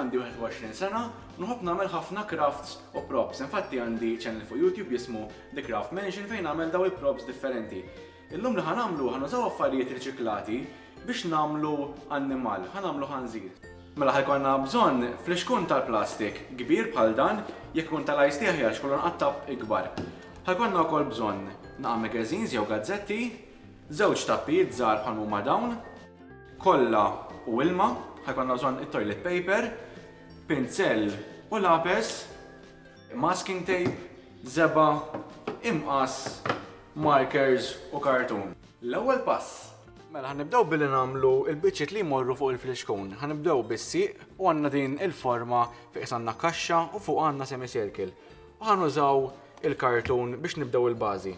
għandi 21 sena, nħobb nagħmel ħafna crafts u props. Infatti għandi channel fuq YouTube jismu The Craft Mansion fejn nagħmel daw il-props differenti. Illum li ħanamlu ħanużaw affarijiet riċiklati biex nagħmlu annimal, ħanamlu ħanżir. Mela ħajkonna bżonn fliexkun tal-plastik kbir bħal dan, jekk ikun tal-ice tea ħjar xkollu nqattab ikbar. Ħajkonna wkoll bżonn naqa' magazines jew gazzetti, żewġ tappijiet żgħar bħal huma dawn, kollha u ilma, ħajkonna bżonn it-toilet paper, pinzell u lapes, masking tape, żeba, imqas, markers u kartun. L-ewwel pass. Mela ħanibdew billi nagħmlu l-biċċiet li jmorru fuq il-fliexkun. Ħanibdew bis-sieq u għandna din il-forma fejn għandna kaxxa u fuq għandna semicircle. U ħanużaw il-kartun biex nibdew il-bażi.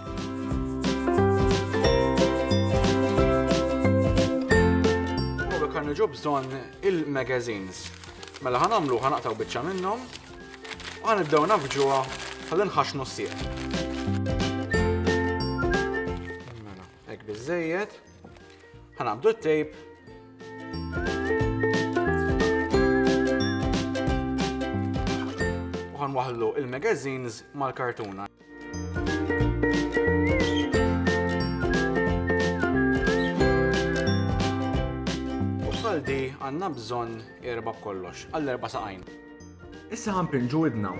U kan niġu bżonn il-magazines. Mela ħanaqtaw biċċa minnhom u ħanibdew nafġuha ħalli nħaxnu s-sieq. Mela, hekk biżżejjed. ħanaqbdu t-tejp. U ħanwaħħlu il-magazines mal-kartuna. U bħaldi għandna bżonn erba' b'kollox, għall-erba' saqajn. Issa ħanpinġu idna.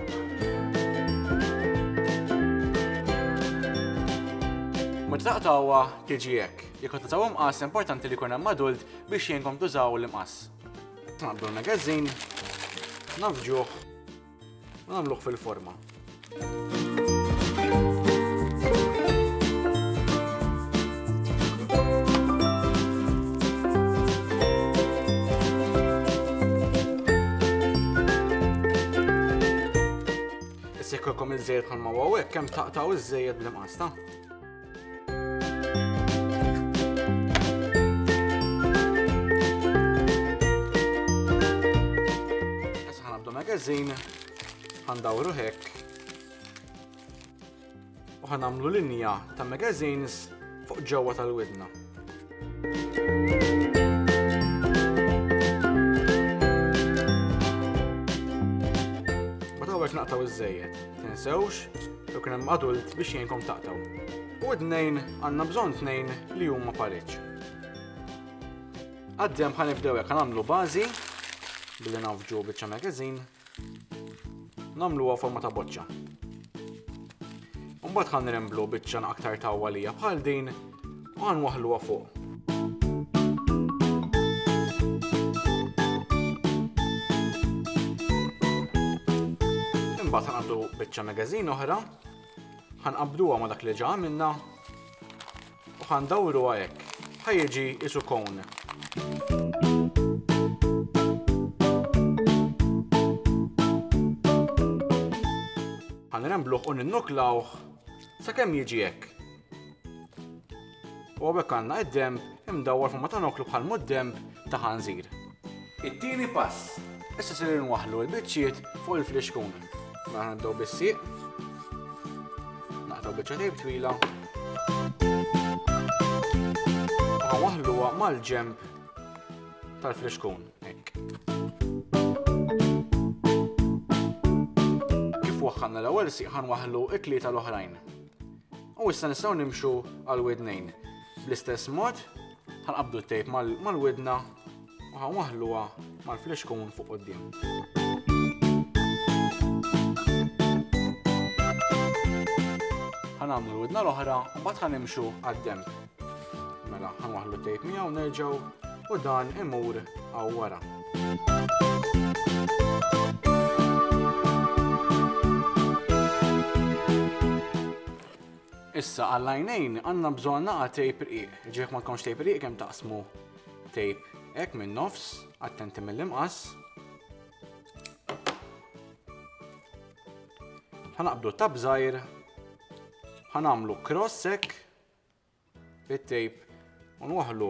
Meta taqtawha tiġi hekk. Jekk tużaw imqas importanti li jkun hemm adult biex jenkom tużaw l-imqas. Naqbdu l-magazzin, nafġuh u nagħmluh fil-forma. Issa jkollkom iż-żejjed bħalma huwa hekk kemm taqtaw iż-żejjed bl-imqas ta'. Magazine ħandawru hekk u ħanamlu linja ta' magazines fuq ġewwa tal-widna. Meta hekk naqtaw iż-żejjed, tinsewx jew kien hemm adult biex jgħinkom taqtaw. U d-tnejn għandna bżonn tnejn li huma pareġġ. Għaddem ħanibdew hekk ħanamlu bażi billi nafġu biċċa magazine. Nagħmluha forma ta' boċċa. U mbagħad ħanremblu biċċa aktar tawwalija bħal din u ħanwaħħluha fuq. Imbagħad ħanqabdu biċċa magazine oħra, ħanqabduha ma' dak li ġa għamilna u ħandawruha hekk. Ħajjiġi isu kown. Ħanrembluh u ninnuklawh sakemm jiġi hekk. U hekk għandna id-demb imdawwar forma ta' noklu bħal mud-demb ta' ħanżir. It-tieni pass. Issa se nwaħħlu l-biċċiet fuq il-fliexkun. Mela nibdew bis-sieq. Naqtaw biċċa tejp twila. U ħanwaħħluha mal-ġemb tal-fliexkun. Hekk. Waħħalna l-ewwel sieq ħanwaħħlu t-tlieta l-oħrajn. U issa nistgħu nimxu għall-widnejn. Bl-istess mod ħanqabdu t-tejp mal-widna u ħanwaħħluha mal-fliexkun fuq quddiem. Ħanagħmlu l-widna l-oħra u mbagħad ħanimxu għad-demb. Mela ħanwaħħlu t-tejp miegħu nerġgħu u dan imur hawn wara. Issa għall-għajnejn għandna bżonn naqa' tejp irqiq. Ġifieri ma tkunx tejp irqiq kemm taqsmu tejp hekk min-nofs, attenti mill-imqas. Ħanaqbdu tab żgħir, ħanagħmlu cross hekk bit-tejp u nwaħħlu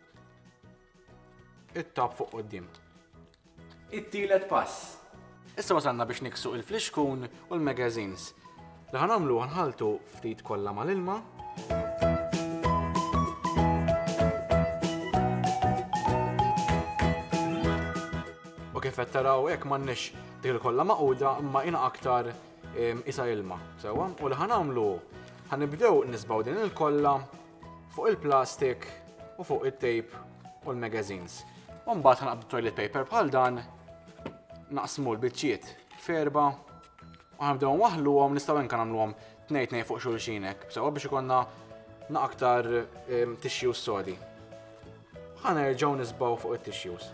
it-tab fuq quddiem. It-tielet pass. Issa wasalna biex niksu il-fliexkun u l-magazines. Li ħanagħmlu ħanħaltu ftit kollha mal-ilma. kif qed taraw hekk m'għandniex dik il-kollha maquda imma jiena aktar isa ilma. Sewwa, u li ħanamlu ħanibdew nisbaw din il-kollha fuq il-plastik u fuq it-tape u l-magazines. U mbagħad ħanqabdu toilet paper bħal dan, naqsmu l-biċċiet f'erba' u ħanibdew nwaħħluhom nistgħu anke nagħmluhom tnejn fuq xulxin hekk, sewwa biex ikollna aktar tissues sodi. Ħanerġgħu nisbaw fuq it-tissues.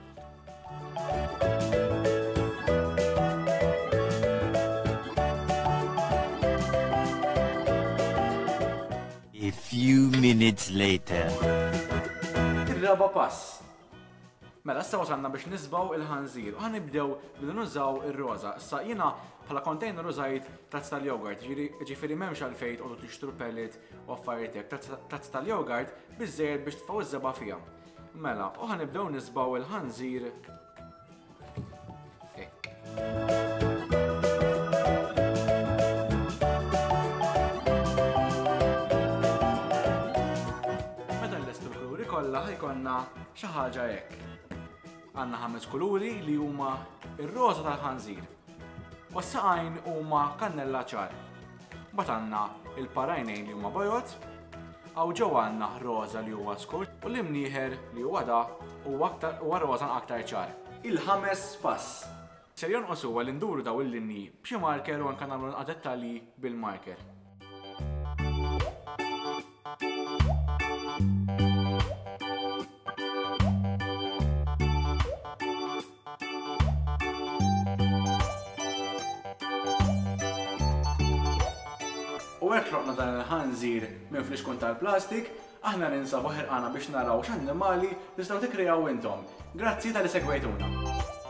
A few minutes later. Ir-raba pass. Mela, issa wasalna biex nisbaw il-ħanżir u ħanibdew billi nużaw ir-roża. Issa jiena bħala container użajt tazz tal-jogurt, ġifieri m'hemmx għalfejn tqogħdu tixtru pellet u affarijiet hekk. Tazz tal-jogurt biżżejjed biex tfgħu iż-żeba fiha. Mela, u ħanibdew nisbaw il-ħanżir hekk. Meta nlestu l-kuluri kollha ħajkonna xi ħaġa hekk. Għandna 5 kuluri li huma ir-roża tal-ħanżir. U s-saqajn huma kannella ċar. Mbagħad għandna il-parajnejn li huma bojot, għaw ġew għandna roża li huwa skur u l-imnieħer li huwa da huwa roża aktar ċar. Il-5 pass. Ser jonqos huwa li nduru daw il-linji b'xi marker u anke nagħmlu nqas dettalji bil-marker. U hekk ħloqna dan il-ħanżir minn fl-ixkun tal-plastik, aħna ninsabu ħerqana biex naraw x'annimali nistgħu tikkreaw intom. Grazzi tal-li segwejtuna.